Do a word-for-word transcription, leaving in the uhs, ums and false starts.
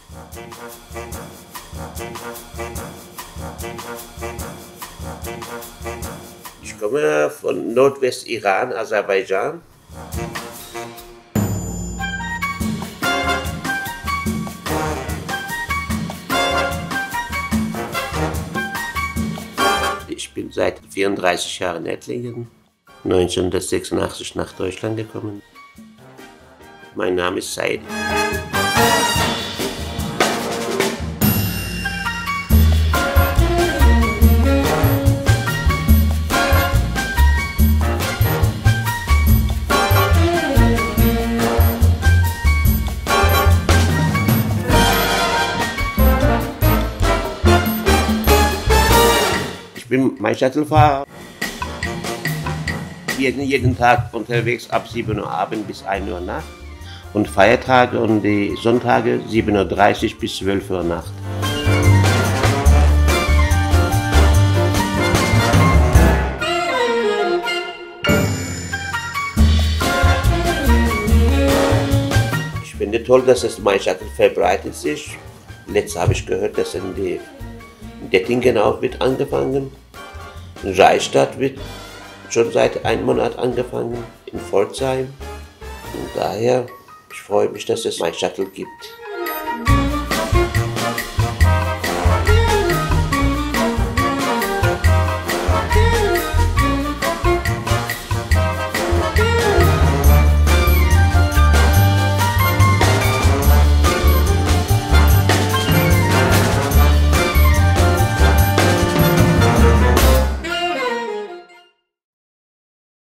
Ich komme von Nordwest-Iran, Aserbaidschan. Ich bin seit vierunddreißig Jahren in Ettlingen, neunzehnhundertsechsundachtzig nach Deutschland gekommen. Mein Name ist Said. Ich bin MyShuttle-Fahrer. Jeden, jeden Tag unterwegs ab sieben Uhr abends bis ein Uhr Nacht. Und Feiertage und die Sonntage sieben Uhr dreißig bis zwölf Uhr Nacht. Ich finde toll, dass das MyShuttle verbreitet ist. Letztes habe ich gehört, dass in die in Dettingen auch wird angefangen. In Reichstadt wird schon seit einem Monat angefangen, in Pforzheim. Und daher, ich freue mich, dass es MyShuttle gibt.